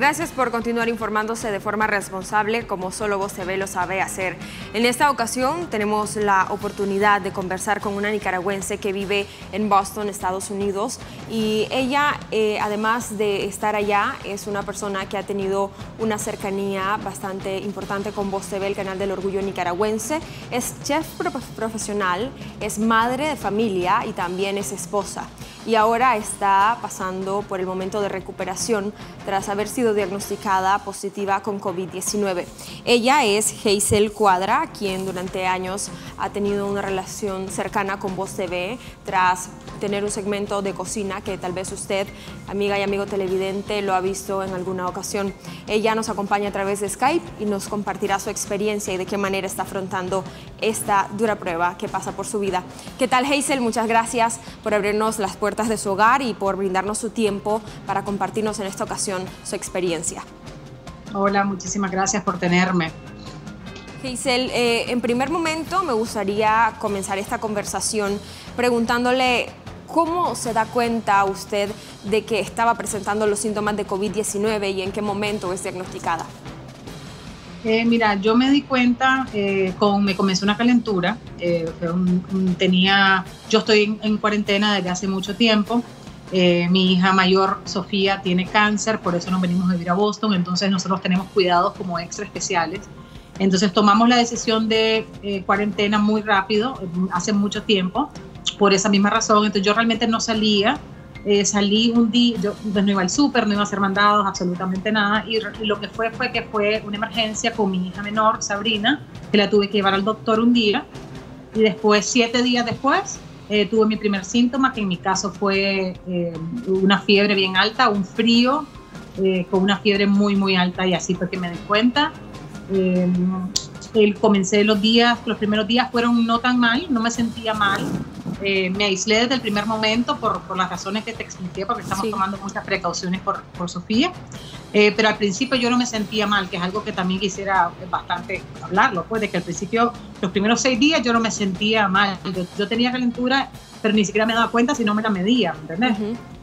Gracias por continuar informándose de forma responsable como solo Voz TV lo sabe hacer. En esta ocasión tenemos la oportunidad de conversar con una nicaragüense que vive en Boston, Estados Unidos, y ella, además de estar allá, es una persona que ha tenido una cercanía bastante importante con Voz TV, el canal del orgullo nicaragüense. Es chef profesional, es madre de familia y también es esposa. Y ahora está pasando por el momento de recuperación tras haber sido diagnosticada positiva con COVID-19. Ella es Hazel Cuadra, quien durante años ha tenido una relación cercana con Voz TV tras tener un segmento de cocina que tal vez usted, amiga y amigo televidente, lo ha visto en alguna ocasión. Ella nos acompaña a través de Skype y nos compartirá su experiencia y de qué manera está afrontando esta dura prueba que pasa por su vida. ¿Qué tal, Hazel? Muchas gracias por abrirnos las puertas de su hogar y por brindarnos su tiempo para compartirnos en esta ocasión su experiencia. Hola, muchísimas gracias por tenerme. Hazel, en primer momento me gustaría comenzar esta conversación preguntándole cómo se da cuenta usted de que estaba presentando los síntomas de COVID-19 y en qué momento es diagnosticada. Mira, yo me di cuenta, me comenzó una calentura, yo estoy en cuarentena desde hace mucho tiempo, mi hija mayor Sofía tiene cáncer, por eso nos venimos a vivir a Boston, entonces nosotros tenemos cuidados como extra especiales, entonces tomamos la decisión de cuarentena muy rápido, hace mucho tiempo, por esa misma razón, entonces yo realmente no salía. Salí un día, yo no iba al súper, no iba a hacer mandados, absolutamente nada, y lo que fue una emergencia con mi hija menor, Sabrina, que la tuve que llevar al doctor un día, y después, 7 días después, tuve mi primer síntoma, que en mi caso fue una fiebre bien alta, un frío, con una fiebre muy, muy alta, y así fue que me di cuenta. Comencé los primeros días fueron no tan mal, no me sentía mal. Me aislé desde el primer momento por las razones que te expliqué, porque estamos tomando muchas precauciones por Sofía, pero al principio yo no me sentía mal, que es algo que también quisiera bastante hablarlo, pues de que al principio, los primeros 6 días yo no me sentía mal, yo tenía calentura, pero ni siquiera me daba cuenta si no me la medía, ¿entendés?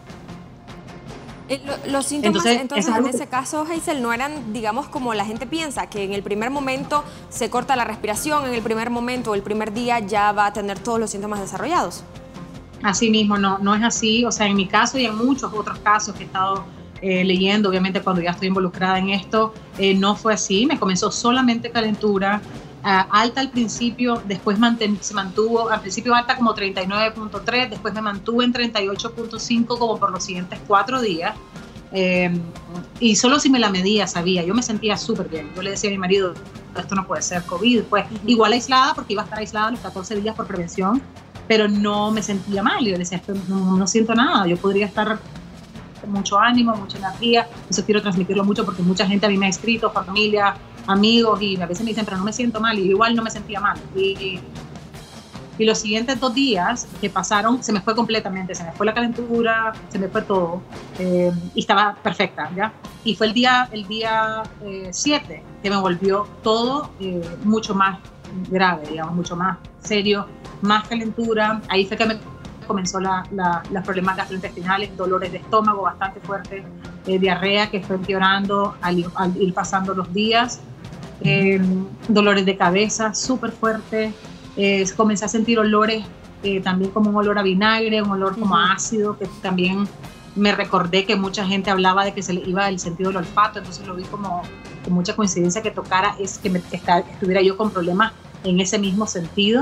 Los síntomas, entonces en ese caso, Hazel, no eran, digamos, como la gente piensa, que en el primer momento se corta la respiración, en el primer momento o el primer día ya va a tener todos los síntomas desarrollados. Así mismo, no es así. O sea, en mi caso y en muchos otros casos que he estado leyendo, obviamente cuando ya estoy involucrada en esto, no fue así. Me comenzó solamente calentura, alta al principio, después se mantuvo, al principio alta como 39.3, después me mantuve en 38.5 como por los siguientes 4 días, y solo si me la medía sabía, yo me sentía súper bien. Yo le decía a mi marido, esto no puede ser COVID, pues igual aislada, porque iba a estar aislada los 14 días por prevención, pero no me sentía mal. Yo le decía, esto no siento nada, yo podría estar con mucho ánimo, mucha energía. Eso quiero transmitirlo mucho porque mucha gente a mí me ha escrito, familia, amigos, y a veces me dicen, pero no me siento mal, y igual no me sentía mal. Y los siguientes 2 días que pasaron, se me fue completamente, se me fue la calentura, se me fue todo, y estaba perfecta, ¿ya? Y fue el día 7 que me volvió todo mucho más grave, digamos, mucho más serio, más calentura. Ahí fue que me comenzó los problemas gastrointestinales, dolores de estómago bastante fuertes, diarrea que fue empeorando al ir pasando los días, dolores de cabeza súper fuertes, comencé a sentir olores, también como un olor a vinagre, un olor como a ácido, que también me recordé que mucha gente hablaba de que se le iba el sentido del olfato, entonces lo vi como con mucha coincidencia que estuviera yo con problemas en ese mismo sentido,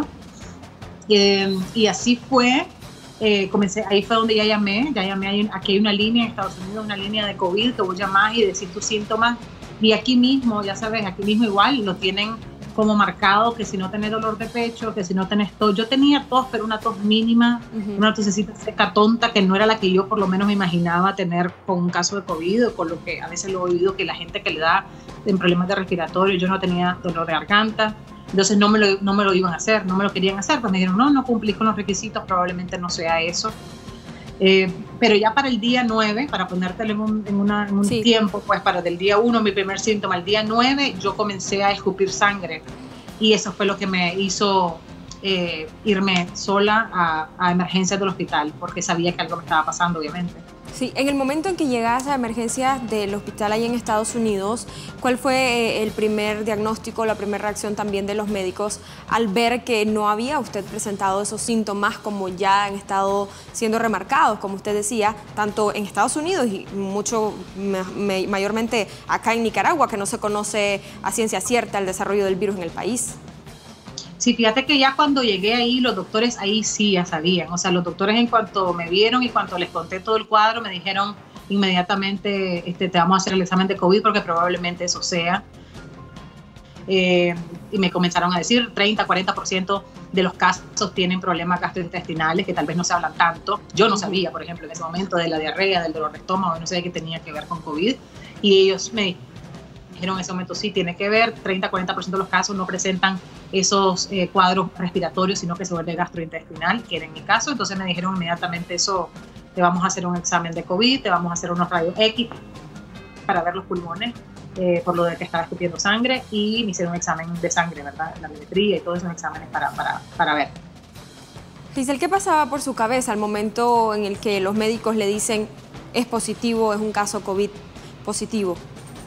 y así fue. Ahí fue donde ya llamé, aquí hay una línea en Estados Unidos, una línea de COVID, que vos llamás y decís tus síntomas, y aquí mismo, ya sabes, aquí mismo igual lo tienen como marcado, que si no tenés dolor de pecho, que si no tenés tos. Yo tenía tos, pero una tos mínima, una tosecita seca tonta, que no era la que yo por lo menos me imaginaba tener con un caso de COVID, o con lo que a veces lo he oído que la gente que le da en problemas de respiratorio. Yo no tenía dolor de garganta, entonces no me lo iban a hacer, no me lo querían hacer, pues me dijeron, no cumplís con los requisitos, probablemente no sea eso. Pero ya para el día 9, para ponértelo en un tiempo, pues para del día 1, mi primer síntoma, el día 9 yo comencé a escupir sangre, y eso fue lo que me hizo irme sola a emergencias del hospital, porque sabía que algo me estaba pasando, obviamente. Sí, en el momento en que llegaste a emergencias del hospital ahí en Estados Unidos, ¿cuál fue el primer diagnóstico, la primera reacción también de los médicos al ver que no había usted presentado esos síntomas como ya han estado siendo remarcados, como usted decía, tanto en Estados Unidos y mayormente acá en Nicaragua, que no se conoce a ciencia cierta el desarrollo del virus en el país? Sí, fíjate que ya cuando llegué ahí, los doctores ahí sí ya sabían. O sea, los doctores en cuanto me vieron y cuando les conté todo el cuadro, me dijeron inmediatamente, te vamos a hacer el examen de COVID porque probablemente eso sea. Y me comenzaron a decir 30-40% de los casos tienen problemas gastrointestinales que tal vez no se hablan tanto. Yo no sabía, por ejemplo, en ese momento de la diarrea, del dolor de estómago, no sé qué tenía que ver con COVID. Y ellos me dijeron en ese momento, sí, tiene que ver, 30-40% de los casos no presentan esos cuadros respiratorios, sino que se vuelve gastrointestinal, que era en mi caso. Entonces me dijeron inmediatamente eso, te vamos a hacer un examen de COVID, te vamos a hacer unos rayos X para ver los pulmones, por lo de que estaba escupiendo sangre, y me hicieron un examen de sangre, ¿verdad? La biometría y todos esos exámenes para ver. Giselle, ¿qué pasaba por su cabeza al momento en el que los médicos le dicen es positivo, es un caso COVID positivo?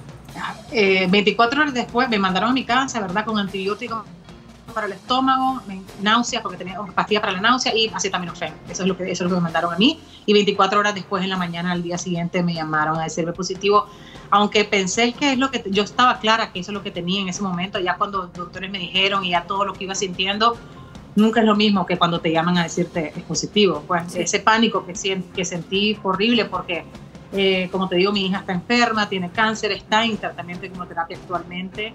24 horas después me mandaron a mi casa, ¿verdad? Con antibióticos para el estómago, náuseas, porque tenía pastillas para la náusea y acetaminofén. Eso es lo que me mandaron a mí. Y 24 horas después, en la mañana, al día siguiente, me llamaron a decirme positivo. Aunque pensé que es lo que yo estaba clara que eso es lo que tenía en ese momento, ya cuando los doctores me dijeron y ya todo lo que iba sintiendo, nunca es lo mismo que cuando te llaman a decirte es positivo. Pues sí. Ese pánico que sentí fue horrible porque, como te digo, mi hija está enferma, tiene cáncer, está en tratamiento de quimioterapia actualmente,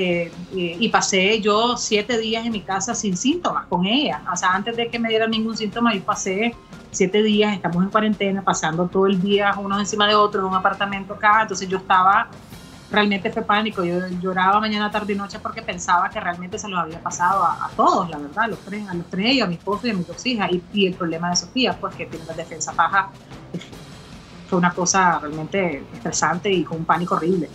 y pasé yo 7 días en mi casa sin síntomas con ella. O sea, antes de que me diera ningún síntoma, yo pasé 7 días, estamos en cuarentena, pasando todo el día uno encima de otro en un apartamento acá. Entonces yo estaba, realmente fue pánico, yo lloraba mañana, tarde y noche porque pensaba que realmente se los había pasado a todos, la verdad, a los tres, a mi esposo y a mis 2 hijas, y el problema de Sofía, pues que tiene la defensa baja. Fue una cosa realmente estresante y con un pánico horrible.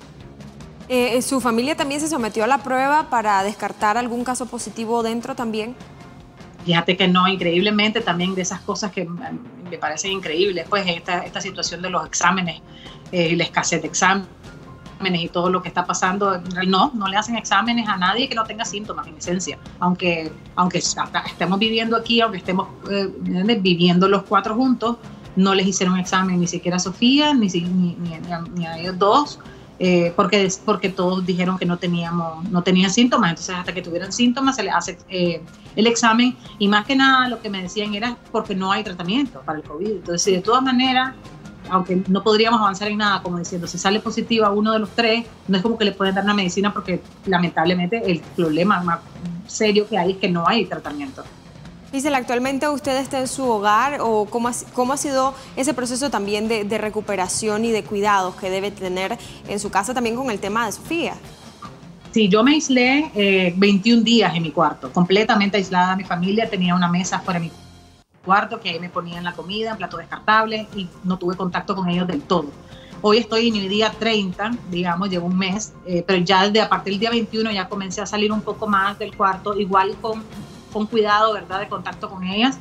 ¿Su familia también se sometió a la prueba para descartar algún caso positivo dentro también? Fíjate que no, increíblemente también de esas cosas que me parecen increíbles, pues esta situación de los exámenes, la escasez de exámenes y todo lo que está pasando, no le hacen exámenes a nadie que no tenga síntomas, en esencia, aunque estemos viviendo aquí, aunque estemos viviendo los 4 juntos, no les hicieron examen ni siquiera a Sofía, ni a ellos 2, porque todos dijeron que no tenían síntomas. Entonces, hasta que tuvieran síntomas se les hace el examen, y más que nada lo que me decían era porque no hay tratamiento para el COVID. Entonces, de todas maneras, aunque no podríamos avanzar en nada, como diciendo, si sale positiva uno de los 3, no es como que le pueden dar una medicina, porque lamentablemente el problema más serio que hay es que no hay tratamiento. Giselle, ¿actualmente usted está en su hogar o cómo ha sido ese proceso también de recuperación y de cuidados que debe tener en su casa también con el tema de Sofía? Sí, yo me aislé 21 días en mi cuarto, completamente aislada de mi familia. Tenía una mesa fuera de mi cuarto que ahí me ponían la comida en plato descartable y no tuve contacto con ellos del todo. Hoy estoy en mi día 30, digamos, llevo un mes, pero ya a partir del día 21 ya comencé a salir un poco más del cuarto, igual con cuidado, ¿verdad?, de contacto con ellas.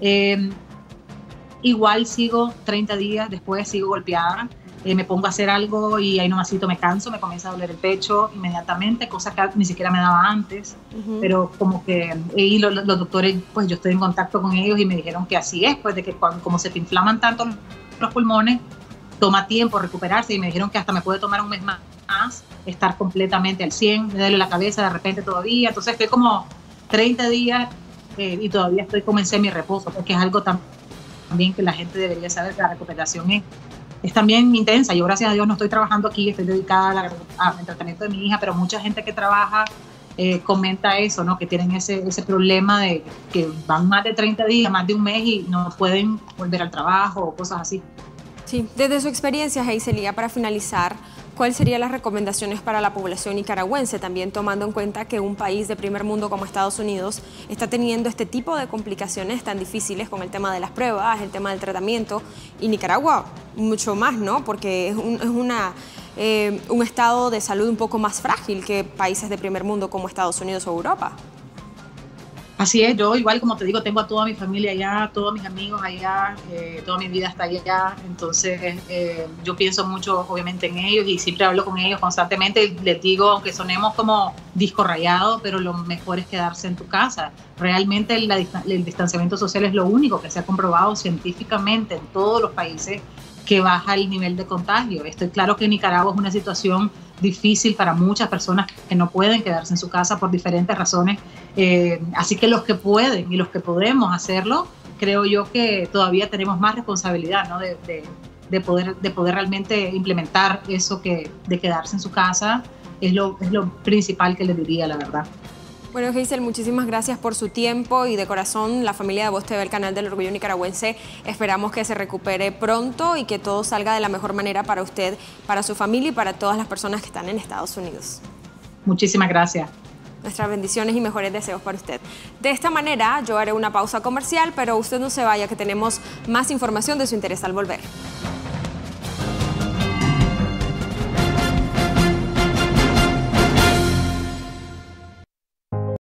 Igual sigo 30 días después, sigo golpeada, me pongo a hacer algo y ahí nomasito me canso, me comienza a doler el pecho inmediatamente, cosa que ni siquiera me daba antes. Pero como que, y los doctores, pues yo estoy en contacto con ellos y me dijeron que así es, pues de que como se te inflaman tanto los pulmones, toma tiempo recuperarse, y me dijeron que hasta me puede tomar un mes más estar completamente al 100, me duele la cabeza de repente todavía. Entonces estoy como 30 días y todavía estoy en semi-reposo, porque es algo también que la gente debería saber, que la recuperación es también intensa. Yo, gracias a Dios, no estoy trabajando aquí, estoy dedicada al tratamiento de mi hija, pero mucha gente que trabaja comenta eso, ¿no?, que tienen ese problema de que van más de 30 días, más de un mes y no pueden volver al trabajo o cosas así. Sí, desde su experiencia, Giselle, para finalizar, ¿cuáles serían las recomendaciones para la población nicaragüense, también tomando en cuenta que un país de primer mundo como Estados Unidos está teniendo este tipo de complicaciones tan difíciles con el tema de las pruebas, el tema del tratamiento, y Nicaragua mucho más, ¿no?, porque es un estado de salud un poco más frágil que países de primer mundo como Estados Unidos o Europa? Así es, yo igual como te digo, tengo a toda mi familia allá, todos mis amigos allá, toda mi vida está allá, entonces yo pienso mucho obviamente en ellos y siempre hablo con ellos constantemente y les digo, aunque sonemos como disco rayado, pero lo mejor es quedarse en tu casa. Realmente el distanciamiento social es lo único que se ha comprobado científicamente en todos los países que baja el nivel de contagio. Estoy claro que Nicaragua es una situación difícil para muchas personas que no pueden quedarse en su casa por diferentes razones. Así que los que pueden y los que podemos hacerlo, creo yo que todavía tenemos más responsabilidad, ¿no? de poder realmente implementar eso de quedarse en su casa. Es lo principal que les diría, la verdad. Bueno, Hazel, muchísimas gracias por su tiempo y de corazón, la familia de Voz TV, el canal del Orgullo Nicaragüense, esperamos que se recupere pronto y que todo salga de la mejor manera para usted, para su familia y para todas las personas que están en Estados Unidos. Muchísimas gracias. Nuestras bendiciones y mejores deseos para usted. De esta manera, yo haré una pausa comercial, pero usted no se vaya, que tenemos más información de su interés al volver.